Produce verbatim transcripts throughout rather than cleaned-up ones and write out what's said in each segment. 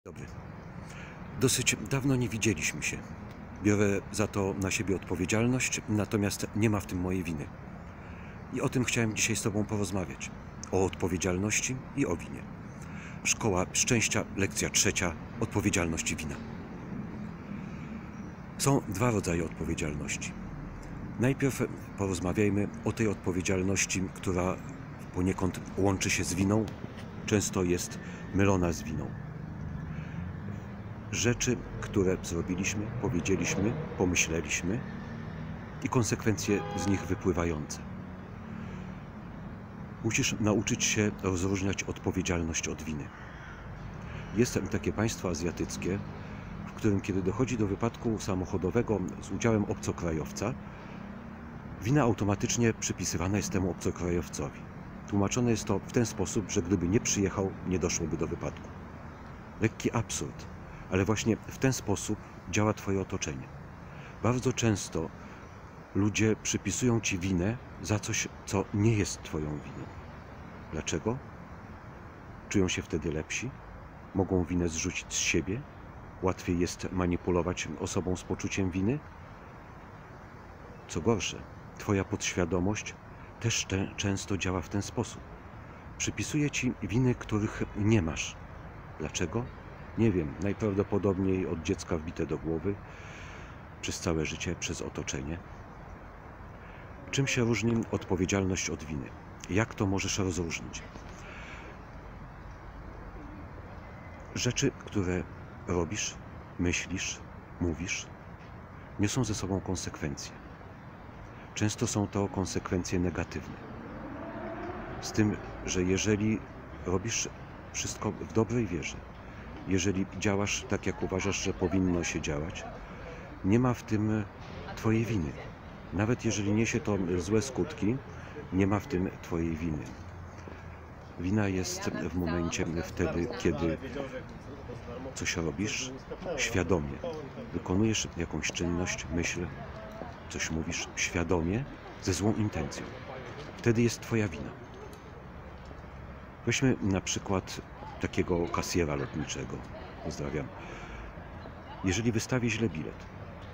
Dobry. Dosyć dawno nie widzieliśmy się. Biorę za to na siebie odpowiedzialność, natomiast nie ma w tym mojej winy. I o tym chciałem dzisiaj z Tobą porozmawiać. O odpowiedzialności i o winie. Szkoła Szczęścia, lekcja trzecia. Odpowiedzialność i wina. Są dwa rodzaje odpowiedzialności. Najpierw porozmawiajmy o tej odpowiedzialności, która poniekąd łączy się z winą, często jest mylona z winą. Rzeczy, które zrobiliśmy, powiedzieliśmy, pomyśleliśmy i konsekwencje z nich wypływające. Musisz nauczyć się rozróżniać odpowiedzialność od winy. Jest takie państwo azjatyckie, w którym kiedy dochodzi do wypadku samochodowego z udziałem obcokrajowca, wina automatycznie przypisywana jest temu obcokrajowcowi. Tłumaczone jest to w ten sposób, że gdyby nie przyjechał, nie doszłoby do wypadku. Lekki absurd. Ale właśnie w ten sposób działa Twoje otoczenie. Bardzo często ludzie przypisują Ci winę za coś, co nie jest Twoją winą. Dlaczego? Czują się wtedy lepsi, mogą winę zrzucić z siebie, łatwiej jest manipulować osobą z poczuciem winy. Co gorsze, Twoja podświadomość też te, często działa w ten sposób. Przypisuje Ci winy, których nie masz. Dlaczego? Nie wiem, najprawdopodobniej od dziecka wbite do głowy, przez całe życie, przez otoczenie. Czym się różni odpowiedzialność od winy? Jak to możesz rozróżnić? Rzeczy, które robisz, myślisz, mówisz, niosą ze sobą konsekwencje. Często są to konsekwencje negatywne. Z tym, że jeżeli robisz wszystko w dobrej wierze, jeżeli działasz tak, jak uważasz, że powinno się działać, nie ma w tym Twojej winy. Nawet jeżeli niesie to złe skutki, nie ma w tym Twojej winy. Wina jest w momencie wtedy, kiedy coś robisz świadomie. Wykonujesz jakąś czynność, myśl, coś mówisz świadomie, ze złą intencją. Wtedy jest Twoja wina. Weźmy na przykład takiego kasjera lotniczego. Pozdrawiam. Jeżeli wystawi źle bilet,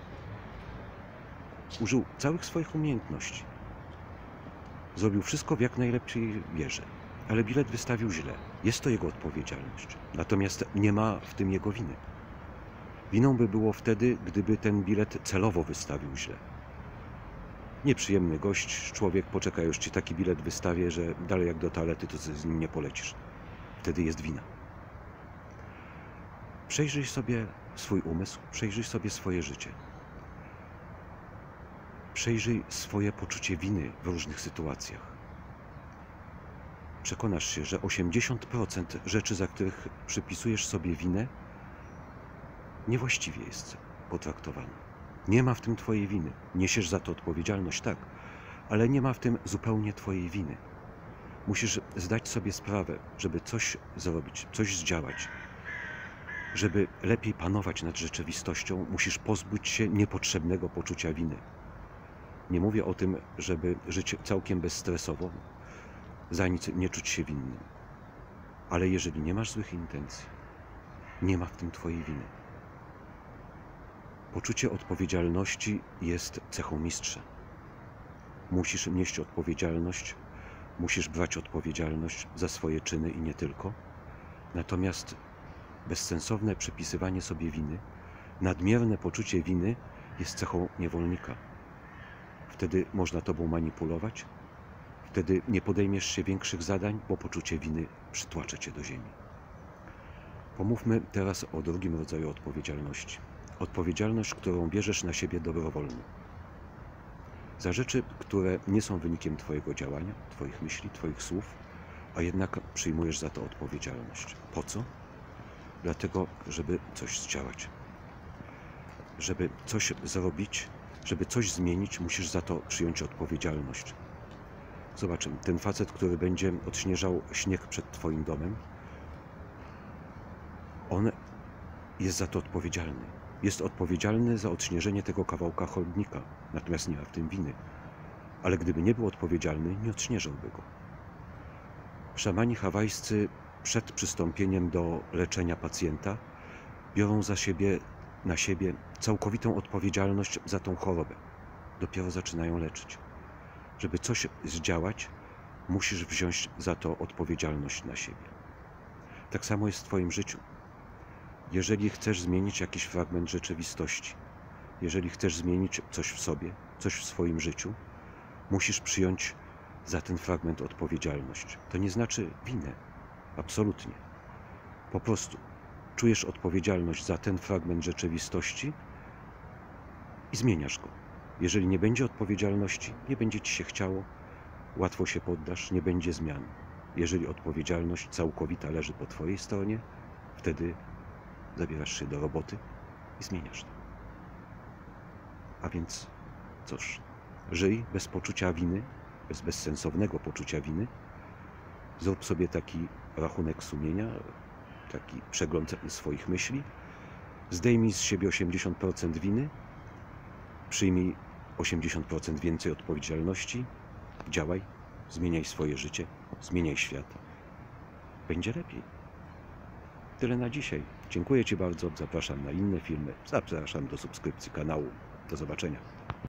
użył całych swoich umiejętności, zrobił wszystko w jak najlepszej wierze, ale bilet wystawił źle. Jest to jego odpowiedzialność. Natomiast nie ma w tym jego winy. Winą by było wtedy, gdyby ten bilet celowo wystawił źle. Nieprzyjemny gość, człowiek poczeka, już ci taki bilet wystawię, że dalej jak do toalety, to z nim nie polecisz. Wtedy jest wina. Przejrzyj sobie swój umysł, przejrzyj sobie swoje życie. Przejrzyj swoje poczucie winy w różnych sytuacjach. Przekonasz się, że osiemdziesiąt procent rzeczy, za których przypisujesz sobie winę, niewłaściwie jest potraktowane. Nie ma w tym Twojej winy. Niesiesz za to odpowiedzialność, tak, ale nie ma w tym zupełnie Twojej winy. Musisz zdać sobie sprawę, żeby coś zrobić, coś zdziałać. Żeby lepiej panować nad rzeczywistością, musisz pozbyć się niepotrzebnego poczucia winy. Nie mówię o tym, żeby żyć całkiem bezstresowo, za nic nie czuć się winnym. Ale jeżeli nie masz złych intencji, nie ma w tym Twojej winy. Poczucie odpowiedzialności jest cechą mistrza. Musisz nieść odpowiedzialność, musisz brać odpowiedzialność za swoje czyny i nie tylko. Natomiast bezsensowne przypisywanie sobie winy, nadmierne poczucie winy jest cechą niewolnika. Wtedy można Tobą manipulować, wtedy nie podejmiesz się większych zadań, bo poczucie winy przytłacza Cię do ziemi. Pomówmy teraz o drugim rodzaju odpowiedzialności. Odpowiedzialność, którą bierzesz na siebie dobrowolnie. Za rzeczy, które nie są wynikiem Twojego działania, Twoich myśli, Twoich słów, a jednak przyjmujesz za to odpowiedzialność. Po co? Dlatego, żeby coś zdziałać. Żeby coś zrobić, żeby coś zmienić, musisz za to przyjąć odpowiedzialność. Zobacz, ten facet, który będzie odśnieżał śnieg przed Twoim domem, on jest za to odpowiedzialny. Jest odpowiedzialny za odśnieżenie tego kawałka chodnika, natomiast nie ma w tym winy. Ale gdyby nie był odpowiedzialny, nie odśnieżałby go. Szamani hawajscy przed przystąpieniem do leczenia pacjenta biorą za siebie, na siebie całkowitą odpowiedzialność za tą chorobę. Dopiero zaczynają leczyć. Żeby coś zdziałać, musisz wziąć za to odpowiedzialność na siebie. Tak samo jest w Twoim życiu. Jeżeli chcesz zmienić jakiś fragment rzeczywistości, jeżeli chcesz zmienić coś w sobie, coś w swoim życiu, musisz przyjąć za ten fragment odpowiedzialność. To nie znaczy winę. Absolutnie. Po prostu czujesz odpowiedzialność za ten fragment rzeczywistości i zmieniasz go. Jeżeli nie będzie odpowiedzialności, nie będzie Ci się chciało, łatwo się poddasz, nie będzie zmian. Jeżeli odpowiedzialność całkowita leży po Twojej stronie, wtedy zabierasz się do roboty i zmieniasz to. A więc cóż, żyj bez poczucia winy, bez bezsensownego poczucia winy. Zrób sobie taki rachunek sumienia, taki przegląd swoich myśli. Zdejmij z siebie osiemdziesiąt procent winy, przyjmij osiemdziesiąt procent więcej odpowiedzialności, działaj, zmieniaj swoje życie, zmieniaj świat. Będzie lepiej. Tyle na dzisiaj. Dziękuję Ci bardzo, zapraszam na inne filmy, zapraszam do subskrypcji kanału. Do zobaczenia.